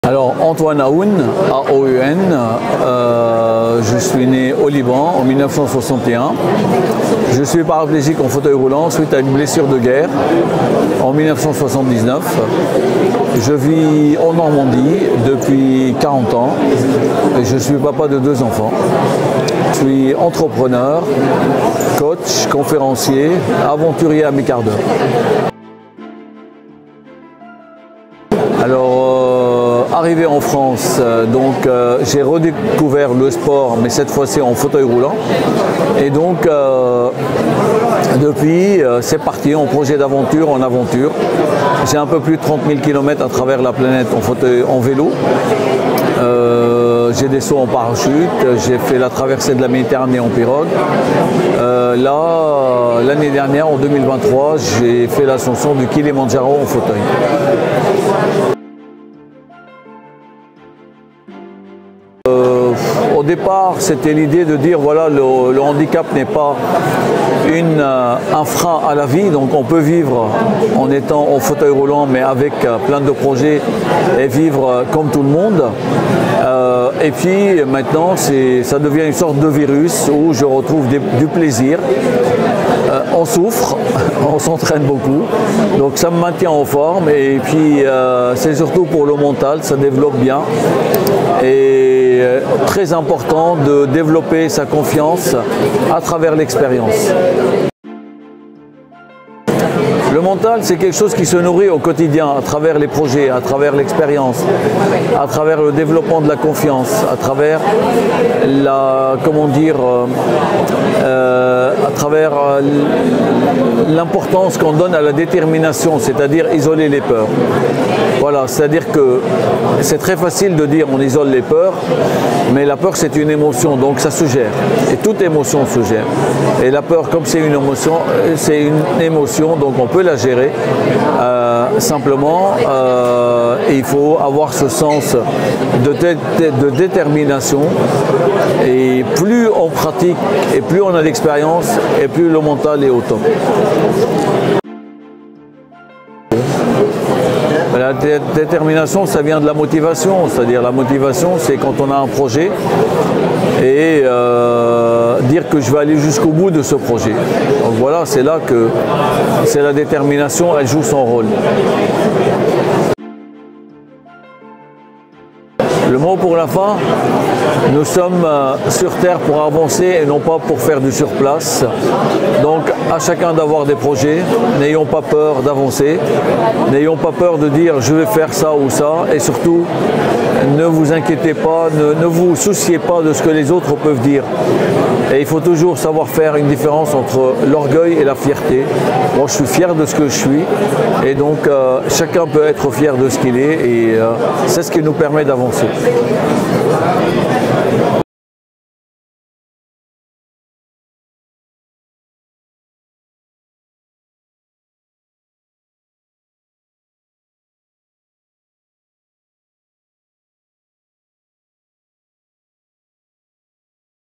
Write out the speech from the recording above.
Alors Antoine Aoun, A-O-U-N, je suis né au Liban en 1961. Je suis paraplégique en fauteuil roulant suite à une blessure de guerre en 1979. Je vis en Normandie depuis 40 ans et je suis papa de 2 enfants. Je suis entrepreneur, coach, conférencier, aventurier à mi-quart d'heure. Alors, arrivé en France, j'ai redécouvert le sport, mais cette fois-ci en fauteuil roulant. Et donc, depuis, c'est parti en projet d'aventure en aventure. J'ai un peu plus de 30 000 km à travers la planète en vélo. J'ai des sauts en parachute, j'ai fait la traversée de la Méditerranée en pirogue. L'année dernière, en 2023, j'ai fait l'ascension du Kilimandjaro en fauteuil. Au départ, c'était l'idée de dire voilà, le handicap n'est pas un frein à la vie, donc on peut vivre en étant en fauteuil roulant, mais avec plein de projets et vivre comme tout le monde. Et puis maintenant, ça devient une sorte de virus où je retrouve du plaisir. On souffre, on s'entraîne beaucoup, donc ça me maintient en forme et puis c'est surtout pour le mental, ça développe bien. Et très important de développer sa confiance à travers l'expérience. Le mental, c'est quelque chose qui se nourrit au quotidien, à travers les projets, à travers l'expérience, à travers le développement de la confiance, à travers à travers l'importance qu'on donne à la détermination, c'est-à-dire isoler les peurs. Voilà, c'est-à-dire que c'est très facile de dire on isole les peurs, mais la peur c'est une émotion, donc ça se gère. Et toute émotion se gère. Et la peur, comme c'est une émotion, donc on peut la gérer. Simplement, il faut avoir ce sens de détermination. Et plus on pratique et plus on a d'expérience, et plus le mental est au top. La détermination, ça vient de la motivation, c'est-à-dire la motivation, c'est quand on a un projet et dire que je vais aller jusqu'au bout de ce projet. Donc voilà, c'est là que c'est la détermination, elle joue son rôle. Le mot pour la fin, nous sommes sur Terre pour avancer et non pas pour faire du surplace. Donc à chacun d'avoir des projets, n'ayons pas peur d'avancer, n'ayons pas peur de dire je vais faire ça ou ça et surtout ne vous inquiétez pas, ne vous souciez pas de ce que les autres peuvent dire. Et il faut toujours savoir faire une différence entre l'orgueil et la fierté. Moi je suis fier de ce que je suis et donc chacun peut être fier de ce qu'il est et c'est ce qui nous permet d'avancer.